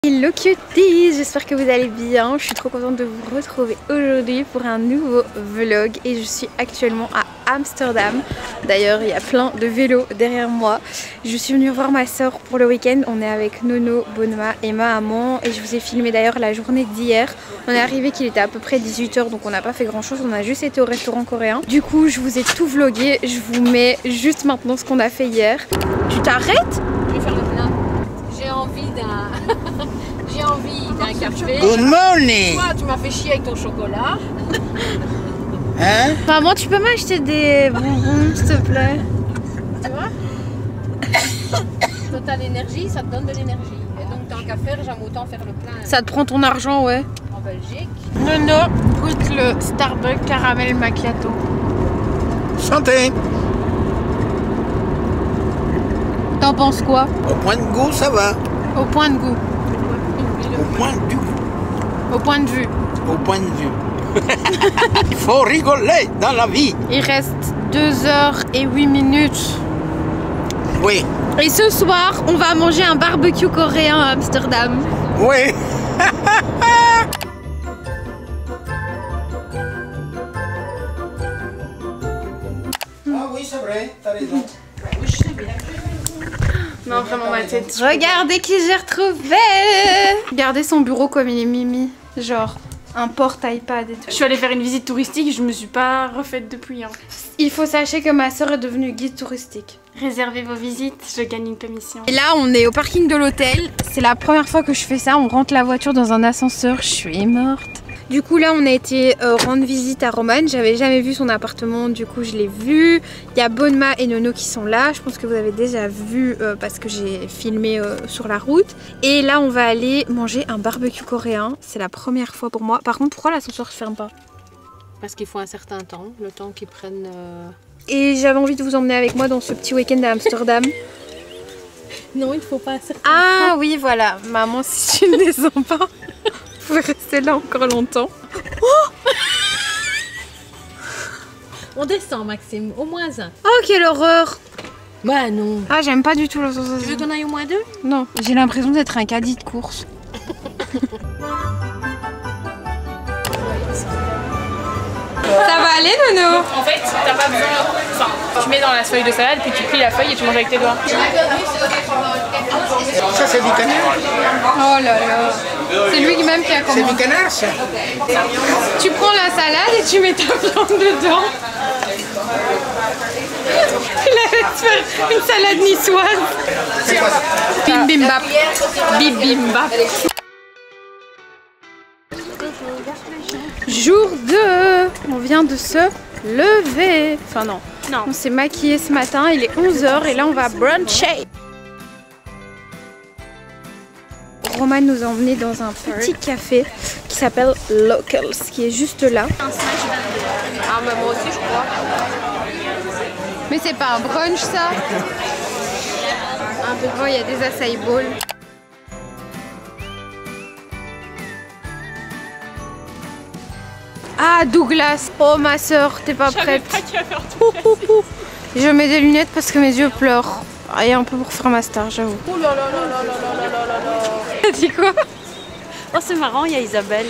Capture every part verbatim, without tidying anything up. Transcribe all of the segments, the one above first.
Hello cuties, j'espère que vous allez bien. Je suis trop contente de vous retrouver aujourd'hui pour un nouveau vlog et je suis actuellement à Amsterdam. D'ailleurs il y a plein de vélos derrière moi. Je suis venue voir ma soeur pour le week-end. On est avec Nono, Bonma et ma maman et je vous ai filmé d'ailleurs la journée d'hier. On est arrivé qu'il était à peu près dix-huit heures, donc on n'a pas fait grand chose, on a juste été au restaurant coréen. Du coup je vous ai tout vlogué, je vous mets juste maintenant ce qu'on a fait hier. Tu t'arrêtes? Je vais faire le plein. J'ai envie d'un... J'ai envie d'un café. Good morning. Toi, tu m'as fait chier avec ton chocolat. Hein? Maman, tu peux m'acheter des bonbons s'il te plaît? Tu vois? Quand t'as l'énergie, ça te donne de l'énergie. Et donc tant qu'à faire, j'aime autant faire le plein. Ça te prend ton argent, ouais. En Belgique. Nono goûte le Starbucks caramel macchiato. Santé. T'en penses quoi? Au point de goût, ça va. Au point de goût. Au point du goût. Au point de vue. Au point de vue. Il faut rigoler dans la vie. Il reste deux heures et huit minutes. Oui. Et ce soir, on va manger un barbecue coréen à Amsterdam. Oui. Ah oui, c'est vrai, t'as raison. Oui, je sais bien. Non, vraiment ma tête. Regardez qui j'ai retrouvé. Regardez son bureau comme il est mimi. Genre un porte-iPad et tout. Je suis allée faire une visite touristique, je me suis pas refaite depuis. Hein. Il faut sachez que ma soeur est devenue guide touristique. Réservez vos visites, je gagne une commission. Et là, on est au parking de l'hôtel. C'est la première fois que je fais ça. On rentre la voiture dans un ascenseur. Je suis morte. Du coup, là, on a été euh, rendre visite à Roman. J'avais jamais vu son appartement. Du coup, je l'ai vu. Il y a Bonma et Nono qui sont là. Je pense que vous avez déjà vu euh, parce que j'ai filmé euh, sur la route. Et là, on va aller manger un barbecue coréen. C'est la première fois pour moi. Par contre, pourquoi l'ascenseur ne ferme pas? Parce qu'il faut un certain temps, le temps qu'ils prennent... Euh... Et j'avais envie de vous emmener avec moi dans ce petit week-end à Amsterdam. Non, il faut pas un certain Ah oui, voilà. Maman, si tu ne descends pas, vous pouvez rester là encore longtemps. Oh, On descend, Maxime, au moins un. oh quelle horreur! Bah non. Ah, j'aime pas du tout la Tu veux sensation. qu'on aille au moins deux? Non, j'ai l'impression d'être un caddie de course. Ça va aller, Nono? En fait, t'as pas besoin. Enfin, tu mets dans la feuille de salade, puis tu plies la feuille et tu manges avec tes doigts. Ça, c'est du canard. Oh là là. C'est lui même qui a C'est commandé. du canard, ça. Tu prends la salade et tu mets ta viande dedans. Il allait te faire une salade niçoise. C'est quoi ça? Bim bim bap. Bim bim bap. Jour deux. On vient de se lever. Enfin non. Non. On s'est maquillé ce matin. Il est onze heures et là on va bruncher. Roman nous a emmenés dans un petit café qui s'appelle Locals, qui est juste là. Ah, mais moi aussi, je crois. Mais c'est pas un brunch ça. Un devant il y a des acai bowls. Ah Douglas, oh ma soeur, t'es pas prête? Pas qu'il va faire tout. Je mets des lunettes parce que mes yeux pleurent. Ah, et un peu pour faire ma star, j'avoue. Oh là là là là là là là là là. T'as dit quoi? Oh, c'est marrant, il y a Isabelle.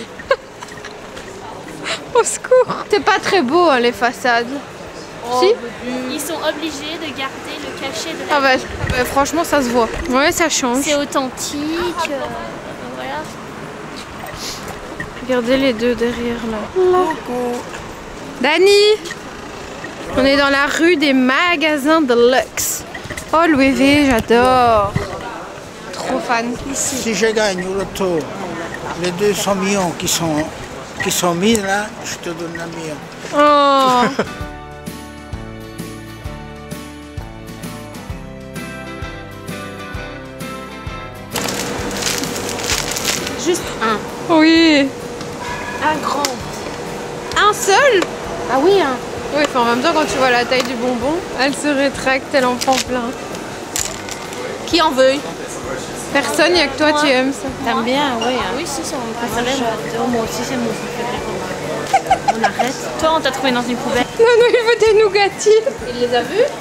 Au secours. C'est pas très beau hein, les façades. Si? Ils sont obligés de garder le cachet de la. Ah bah, bah, franchement ça se voit. Ouais, ça change. C'est authentique. euh, voilà. Regardez les deux derrière là. Dani, on est dans la rue des magasins de luxe. Oh Louis V, j'adore. Trop fan. Si je gagne au loto les deux cents millions qui sont, qui sont mis là, je te donne un million. Oh. Juste un. Oui. Un grand. Un seul? Ah oui, un. Oui, enfin en même temps quand tu vois la taille du bonbon, elle se rétracte, elle en prend plein. Qui en veut? Personne, il n'y a que toi, tu aimes ça. T'aimes bien, oui. Hein. Oui, c'est ça, mon préféré. J'adore, moi aussi, c'est mon préféré. On arrête. Toi, on t'a trouvé dans une poubelle. Non, non, il veut des nougatis. Il les a vus?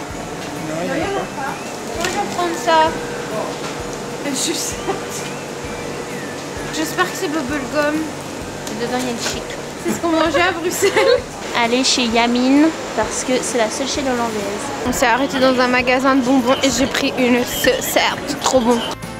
Moi, je vais prendre ça. Juste. J'espère que c'est bubblegum. Dedans, il y a le chic. C'est ce qu'on mangeait à Bruxelles. Aller chez Yamine parce que c'est la seule chaîne hollandaise. On s'est arrêté dans un magasin de bonbons et j'ai pris une sucette. Trop bon.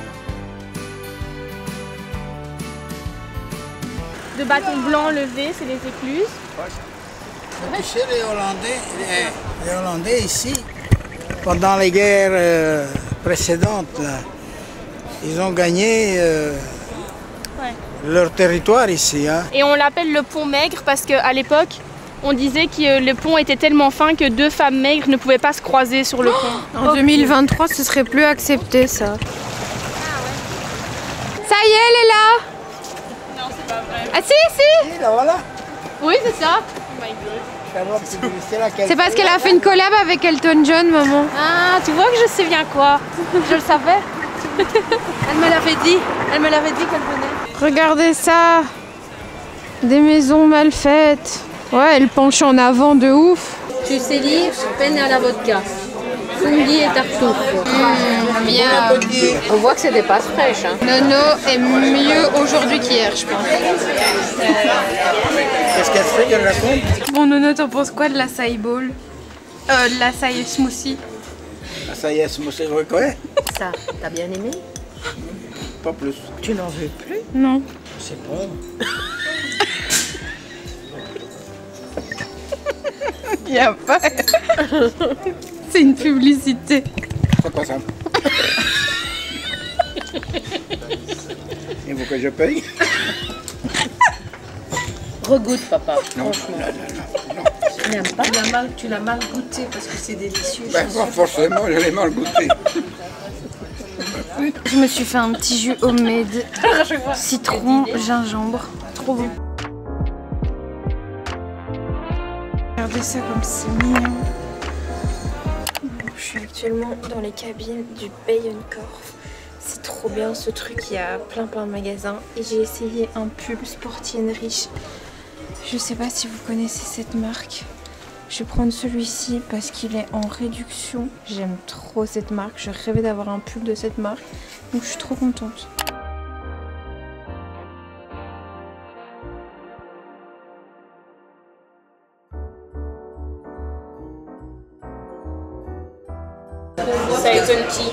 De bâtons blancs levés, c'est les écluses. Tu sais, les Hollandais, les, les Hollandais ici, pendant les guerres euh, précédentes, là, ils ont gagné euh, Ouais. leur territoire ici. Hein. Et on l'appelle le pont maigre parce qu'à l'époque, on disait que le pont était tellement fin que deux femmes maigres ne pouvaient pas se croiser sur le pont. En deux mille vingt-trois, ce serait plus accepté ça. Ça y est, elle est là. Non, c'est pas vrai. Ah si, si. Et là, voilà. Oui, c'est ça. C'est parce qu'elle a fait une collab avec Elton John, maman. Ah, tu vois que je sais bien quoi. Je le savais. Elle me l'avait dit. Elle me l'avait dit qu'elle venait. Regardez ça. Des maisons mal faites. Ouais, elle penche en avant de ouf. Tu sais lire peine à la vodka. Fungi et tartuffe. Mmh, bien. On voit que c'est des pâtes fraîches. Hein. Nono est mieux aujourd'hui qu'hier, je pense. Qu'est-ce qu'elle fait, qu'elle raconte? Bon, Nono, t'en penses quoi de la l'acai bowl? Euh, de l'acai smoothie. Ah, ça y est, c'est c'est vrai quoi? Ça, t'as bien aimé? Pas plus. Tu n'en veux plus? Non. C'est bon. Y a pas. C'est une publicité. C'est pas ça. Il faut que je paye? Regoute, papa. Non, Franchement. non, non, non. Tu n'aimes pas? Tu l'as mal, tu l'as mal goûté parce que c'est délicieux. Ben, pas forcément, je l'ai mal goûté. Je me suis fait un petit jus homemade. Citron, gingembre. Trop bon. Regardez ça comme c'est mignon. Je suis actuellement dans les cabines du Bijenkorf. C'est trop bien ce truc, il y a plein plein de magasins. Et j'ai essayé un pull Sportienne Riche. Je sais pas si vous connaissez cette marque. Je vais prendre celui-ci parce qu'il est en réduction. J'aime trop cette marque. Je rêvais d'avoir un pull de cette marque. Donc je suis trop contente. Ça étonne qui?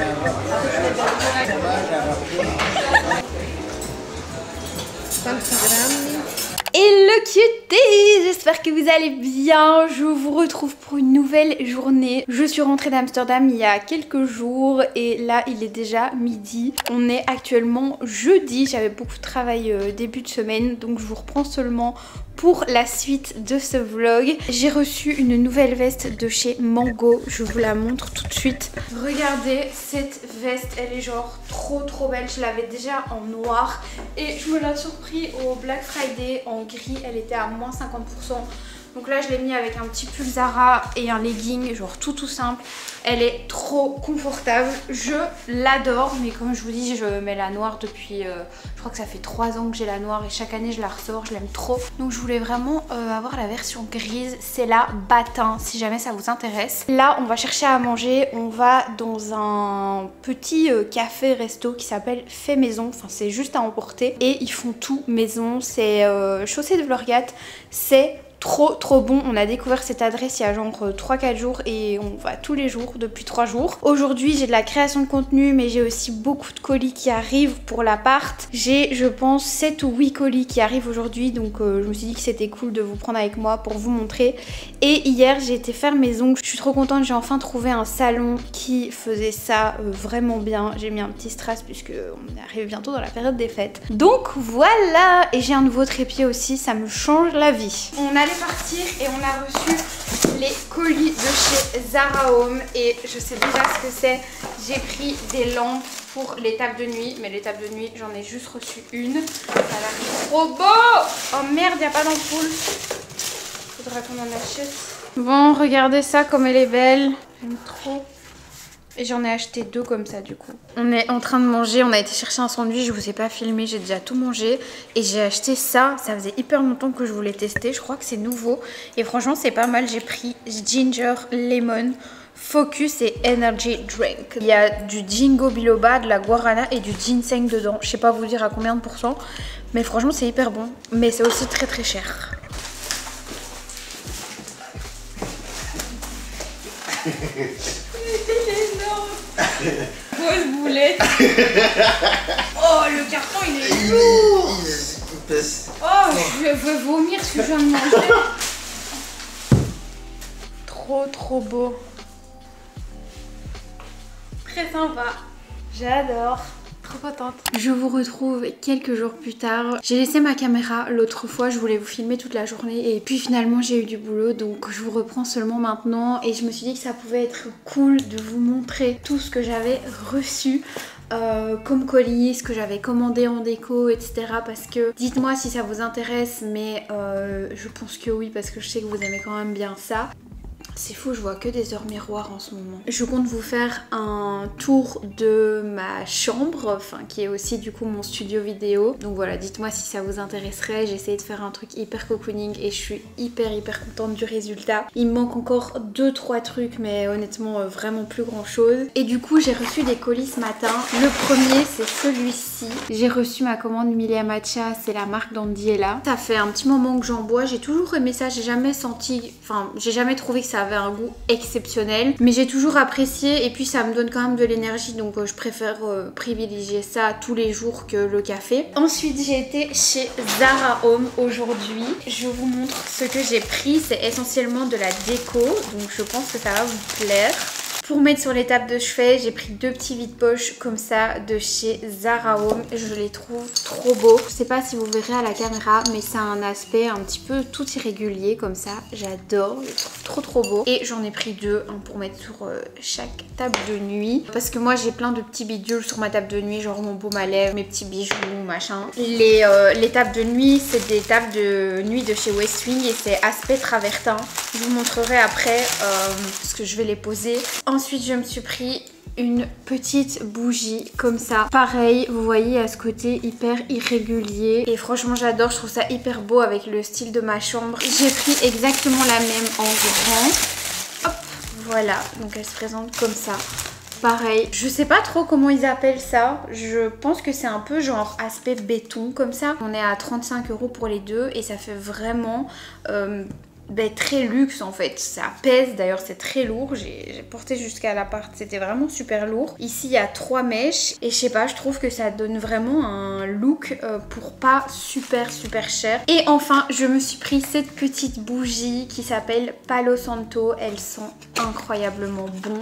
Hello cuties, j'espère que vous allez bien. Je vous retrouve pour une nouvelle journée. Je suis rentrée d'Amsterdam il y a quelques jours et là il est déjà midi. On est actuellement jeudi, j'avais beaucoup de travail euh, début de semaine donc je vous reprends seulement pour la suite de ce vlog. J'ai reçu une nouvelle veste de chez Mango, je vous la montre tout de suite. Regardez cette veste, elle est genre trop trop belle, je l'avais déjà en noir et je me l'ai surpris au Black Friday en gris, elle était à moins cinquante pour cent. Donc là je l'ai mis avec un petit pull Zara et un legging, genre tout tout simple. Elle est trop confortable, je l'adore, mais comme je vous dis je mets la noire depuis, euh, je crois que ça fait trois ans que j'ai la noire et chaque année je la ressors, je l'aime trop. Donc je voulais vraiment euh, avoir la version grise, c'est la Batin si jamais ça vous intéresse. Là on va chercher à manger, on va dans un petit euh, café resto qui s'appelle Fait Maison, enfin c'est juste à emporter et ils font tout maison, c'est euh, chaussée de Vlorgat, c'est trop trop bon. On a découvert cette adresse il y a genre trois quatre jours et on va tous les jours depuis trois jours. Aujourd'hui j'ai de la création de contenu mais j'ai aussi beaucoup de colis qui arrivent pour l'appart. J'ai je pense sept ou huit colis qui arrivent aujourd'hui donc euh, je me suis dit que c'était cool de vous prendre avec moi pour vous montrer. Et hier j'ai été faire mes ongles, je suis trop contente, j'ai enfin trouvé un salon qui faisait ça euh, vraiment bien. J'ai mis un petit strass puisque on arrive bientôt dans la période des fêtes. Donc voilà, et j'ai un nouveau trépied aussi, ça me change la vie. On allait partir et on a reçu les colis de chez Zara Home et je sais déjà ce que c'est. J'ai pris des lampes pour les tables de nuit, mais les tables de nuit j'en ai juste reçu une. Ça a l'air trop beau. Oh merde, il n'y a pas d'ampoule. Faudra qu'on en achète. Bon, regardez ça comme elle est belle. J'aime trop. Et j'en ai acheté deux comme ça du coup. On est en train de manger, on a été chercher un sandwich, je vous ai pas filmé, j'ai déjà tout mangé. Et j'ai acheté ça, ça faisait hyper longtemps que je voulais tester, je crois que c'est nouveau. Et franchement c'est pas mal, j'ai pris ginger lemon. Focus et Energy Drink. Il y a du Ginkgo biloba, de la guarana et du ginseng dedans. Je sais pas vous dire à combien de pourcents, mais franchement c'est hyper bon. Mais c'est aussi très très cher. Il est énorme. Grosse boulette. Oh, le carton il est lourd. Oh, je veux vomir ce que je viens de manger. Trop trop beau. Très sympa. J'adore. Trop contente. Je vous retrouve quelques jours plus tard. J'ai laissé ma caméra l'autre fois, je voulais vous filmer toute la journée et puis finalement j'ai eu du boulot, donc je vous reprends seulement maintenant et je me suis dit que ça pouvait être cool de vous montrer tout ce que j'avais reçu. Euh, comme colis, ce que j'avais commandé en déco, et cetera. Parce que dites-moi si ça vous intéresse, mais euh, je pense que oui, parce que je sais que vous aimez quand même bien ça. C'est fou, je vois que des heures miroirs en ce moment. Je compte vous faire un tour de ma chambre, enfin qui est aussi du coup mon studio vidéo. Donc voilà, dites-moi si ça vous intéresserait. J'ai essayé de faire un truc hyper cocooning et je suis hyper hyper contente du résultat. Il me manque encore deux trois trucs, mais honnêtement euh, vraiment plus grand chose. Et du coup j'ai reçu des colis ce matin. Le premier c'est celui-ci. J'ai reçu ma commande Milia Matcha, c'est la marque d'Andiela. Ça fait un petit moment que j'en bois, j'ai toujours aimé ça, j'ai jamais senti, enfin j'ai jamais trouvé que ça avait un goût exceptionnel, mais j'ai toujours apprécié et puis ça me donne quand même de l'énergie, donc euh, je préfère euh, privilégier ça tous les jours que le café. Ensuite j'ai été chez Zara Home aujourd'hui. Je vous montre ce que j'ai pris, c'est essentiellement de la déco, donc je pense que ça va vous plaire. Pour mettre sur les tables de chevet, j'ai pris deux petits vide-poches comme ça de chez Zara Home. Je les trouve trop beaux. Je sais pas si vous verrez à la caméra, mais ça a un aspect un petit peu tout irrégulier comme ça. J'adore, je les trouve trop trop beaux. Et j'en ai pris deux, un pour mettre sur euh, chaque table de nuit. Parce que moi j'ai plein de petits bidules sur ma table de nuit, genre mon baume à lèvres, mes petits bijoux, machin. Les, euh, les tables de nuit, c'est des tables de nuit de chez Westwing et c'est aspect travertin. Je vous montrerai après euh, parce que je vais les poser. Ensuite, je me suis pris une petite bougie comme ça. Pareil, vous voyez à ce côté hyper irrégulier. Et franchement, j'adore. Je trouve ça hyper beau avec le style de ma chambre. J'ai pris exactement la même en grand. Hop, voilà. Donc elle se présente comme ça. Pareil, je sais pas trop comment ils appellent ça. Je pense que c'est un peu genre aspect béton comme ça. On est à trente-cinq euros pour les deux et ça fait vraiment... Euh, Ben, très luxe en fait, ça pèse, d'ailleurs c'est très lourd, j'ai porté jusqu'à l'appart, c'était vraiment super lourd. Ici il y a trois mèches et je sais pas, je trouve que ça donne vraiment un look euh, pour pas super super cher. Et enfin je me suis pris cette petite bougie qui s'appelle Palo Santo, elles sont incroyablement bon.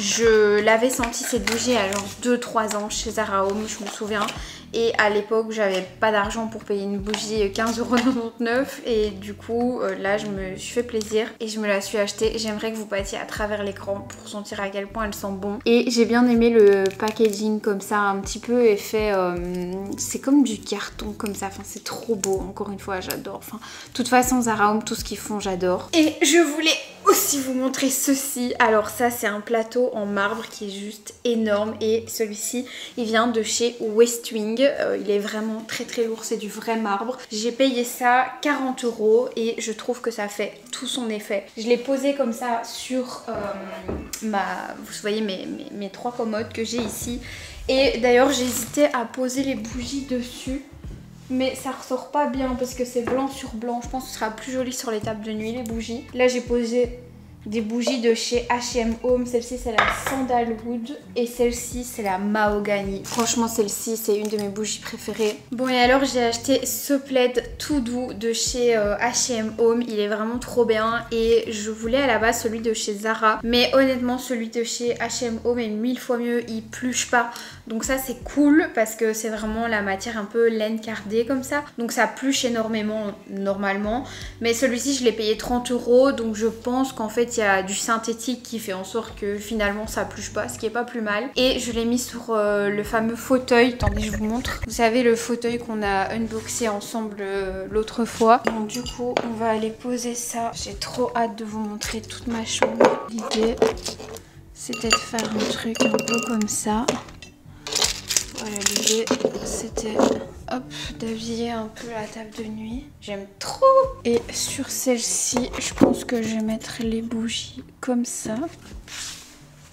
Je l'avais senti cette bougie à genre deux trois ans chez Zara Home, je me souviens. Et à l'époque j'avais pas d'argent pour payer une bougie quinze euros quatre-vingt-dix-neuf et du coup euh, là je me suis fait plaisir et je me la suis achetée. J'aimerais que vous passiez à travers l'écran pour sentir à quel point elle sent bon. Et j'ai bien aimé le packaging comme ça, un petit peu effet, euh, c'est comme du carton comme ça, enfin c'est trop beau, encore une fois j'adore. Enfin de toute façon Zara Home, tout ce qu'ils font j'adore. Et je voulais aussi vous montrer ceci. Alors ça c'est un plateau en marbre qui est juste énorme et celui-ci il vient de chez Westwing. Euh, il est vraiment très très lourd, c'est du vrai marbre. J'ai payé ça quarante euros et je trouve que ça fait tout son effet. Je l'ai posé comme ça sur euh, ma, vous voyez mes, mes, mes trois commodes que j'ai ici. Et d'ailleurs j'ai hésité à poser les bougies dessus, mais ça ressort pas bien parce que c'est blanc sur blanc. Je pense que ce sera plus joli sur les tables de nuit les bougies. Là j'ai posé des bougies de chez H et M Home. Celle-ci c'est la Sandalwood et celle-ci c'est la Mahogany. Franchement celle-ci c'est une de mes bougies préférées. Bon et alors j'ai acheté ce plaid tout doux de chez euh, H et M Home. Il est vraiment trop bien et je voulais à la base celui de chez Zara. Mais honnêtement celui de chez H et M Home est mille fois mieux. Il pluche pas. Donc ça c'est cool parce que c'est vraiment la matière un peu laine cardée comme ça. Donc ça pluche énormément normalement. Mais celui-ci je l'ai payé trente euros. Donc je pense qu'en fait il y a du synthétique qui fait en sorte que finalement ça pluche pas, ce qui est pas plus mal. Et je l'ai mis sur euh, le fameux fauteuil. Attendez je vous montre. Vous savez le fauteuil qu'on a unboxé ensemble euh, l'autre fois. Donc du coup on va aller poser ça. J'ai trop hâte de vous montrer toute ma chambre. L'idée c'était de faire un truc un peu comme ça. Voilà, l'idée c'était hop d'habiller un peu la table de nuit. J'aime trop. Et sur celle-ci, je pense que je vais mettre les bougies comme ça.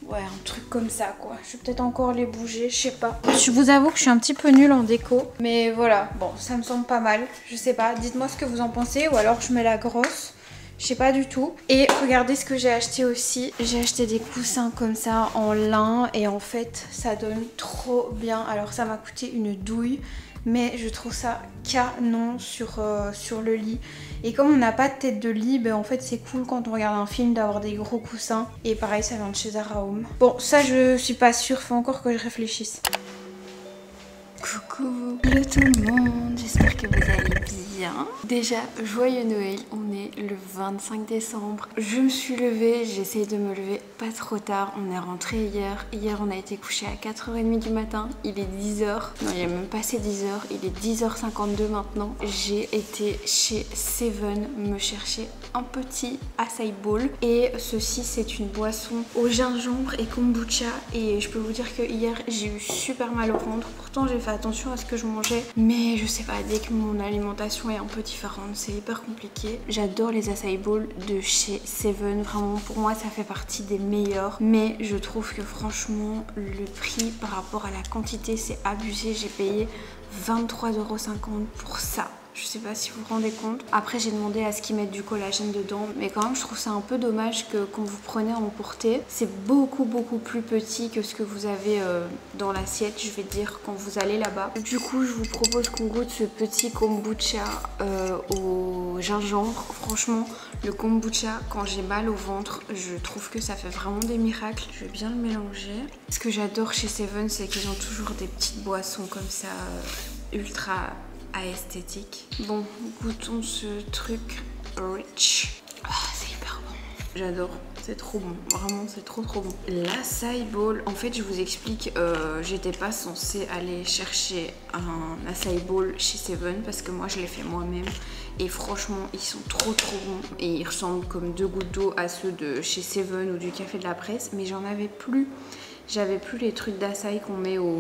Ouais, un truc comme ça quoi. Je vais peut-être encore les bouger, je sais pas. Je vous avoue que je suis un petit peu nulle en déco. Mais voilà, bon, ça me semble pas mal. Je sais pas, dites-moi ce que vous en pensez. Ou alors je mets la grosse. Je sais pas du tout. Et regardez ce que j'ai acheté aussi. J'ai acheté des coussins comme ça en lin. Et en fait, ça donne trop bien. Alors ça m'a coûté une douille. Mais je trouve ça canon sur, euh, sur le lit. Et comme on n'a pas de tête de lit, ben en fait c'est cool quand on regarde un film d'avoir des gros coussins. Et pareil, ça vient de chez Zara Home. Bon, ça je suis pas sûre, faut encore que je réfléchisse. Coucou, hello tout le monde, j'espère que vous allez bien. Déjà, joyeux Noël, on est le vingt-cinq décembre. Je me suis levée, j'ai essayé de me lever pas trop tard. On est rentré hier. Hier, on a été couché à quatre heures trente du matin. Il est dix heures. Non, il est même passé dix heures. Il est dix heures cinquante-deux maintenant. J'ai été chez Seven me chercher un petit acai bowl. Et ceci, c'est une boisson au gingembre et kombucha. Et je peux vous dire que hier, j'ai eu super mal au ventre. Pourtant, j'ai fait attention à ce que je mangeais, mais je sais pas, dès que mon alimentation est un peu différente, c'est hyper compliqué. J'adore les acai bowls de chez Seven, vraiment pour moi ça fait partie des meilleurs, mais je trouve que franchement le prix par rapport à la quantité c'est abusé. J'ai payé vingt-trois euros cinquante pour ça. Je sais pas si vous vous rendez compte. Après j'ai demandé à ce qu'ils mettent du collagène dedans, mais quand même je trouve ça un peu dommage que quand vous prenez à emporter, c'est beaucoup beaucoup plus petit que ce que vous avez euh, dans l'assiette, je vais dire, quand vous allez là-bas. Du coup je vous propose qu'on goûte ce petit kombucha euh, au gingembre. Franchement le kombucha, quand j'ai mal au ventre, je trouve que ça fait vraiment des miracles. Je vais bien le mélanger. Ce que j'adore chez Seven, c'est qu'ils ont toujours des petites boissons comme ça euh, ultra esthétique. Bon, goûtons ce truc rich. Oh, c'est hyper bon. J'adore. C'est trop bon. Vraiment, c'est trop trop bon. L'acai bowl, en fait, je vous explique, euh, j'étais pas censée aller chercher un acai bowl chez Seven parce que moi, je l'ai fait moi-même. Et franchement, ils sont trop trop bons. Et ils ressemblent comme deux gouttes d'eau à ceux de chez Seven ou du Café de la Presse. Mais j'en avais plus. J'avais plus les trucs d'acai qu'on met au...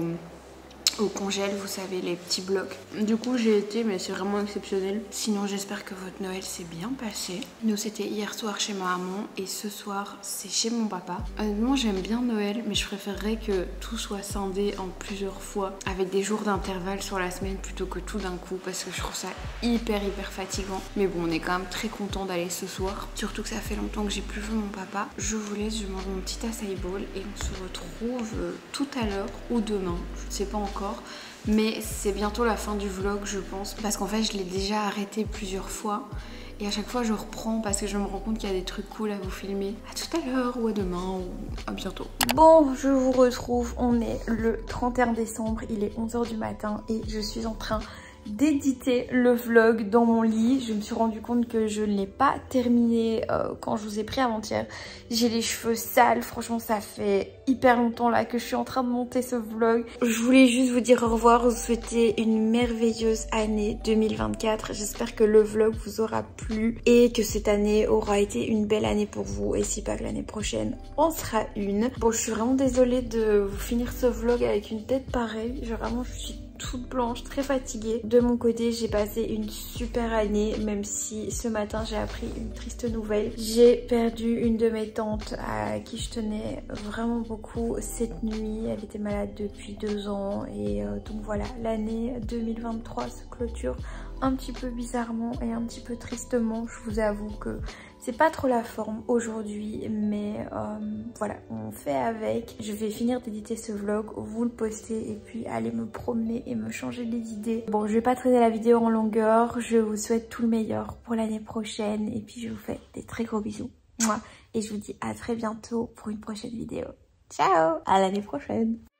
au congèle, vous savez, les petits blocs. Du coup j'ai été, mais c'est vraiment exceptionnel. Sinon j'espère que votre Noël s'est bien passé. Nous c'était hier soir chez ma maman et ce soir c'est chez mon papa. Honnêtement j'aime bien Noël, mais je préférerais que tout soit scindé en plusieurs fois avec des jours d'intervalle sur la semaine plutôt que tout d'un coup, parce que je trouve ça hyper hyper fatigant. Mais bon, on est quand même très content d'aller ce soir, surtout que ça fait longtemps que j'ai plus vu mon papa. Je vous laisse, je mange mon petit acai bowl et on se retrouve tout à l'heure ou demain, je ne sais pas encore. Mais c'est bientôt la fin du vlog je pense, parce qu'en fait je l'ai déjà arrêté plusieurs fois et à chaque fois je reprends parce que je me rends compte qu'il y a des trucs cool à vous filmer. À tout à l'heure ou à demain ou à bientôt. Bon, je vous retrouve, on est le trente et un décembre, il est onze heures du matin et je suis en train d'éditer le vlog dans mon lit. Je me suis rendu compte que je ne l'ai pas terminé euh, quand je vous ai pris avant-hier. J'ai les cheveux sales, franchement ça fait hyper longtemps là que je suis en train de monter ce vlog. Je voulais juste vous dire au revoir, vous souhaiter une merveilleuse année deux mille vingt-quatre. J'espère que le vlog vous aura plu et que cette année aura été une belle année pour vous, et si pas que l'année prochaine en sera une. Bon, je suis vraiment désolée de vous finir ce vlog avec une tête pareille. Je, vraiment je suis toute blanche, très fatiguée. De mon côté, j'ai passé une super année, même si ce matin j'ai appris une triste nouvelle. J'ai perdu une de mes tantes à qui je tenais vraiment beaucoup cette nuit. Elle était malade depuis deux ans et euh, donc voilà, l'année deux mille vingt-trois se clôture un petit peu bizarrement et un petit peu tristement. Je vous avoue que c'est pas trop la forme aujourd'hui, mais euh, voilà, on fait avec. Je vais finir d'éditer ce vlog, vous le postez et puis aller me promener et me changer les idées. Bon, je vais pas traîner la vidéo en longueur. Je vous souhaite tout le meilleur pour l'année prochaine et puis je vous fais des très gros bisous. Et je vous dis à très bientôt pour une prochaine vidéo. Ciao, à l'année prochaine.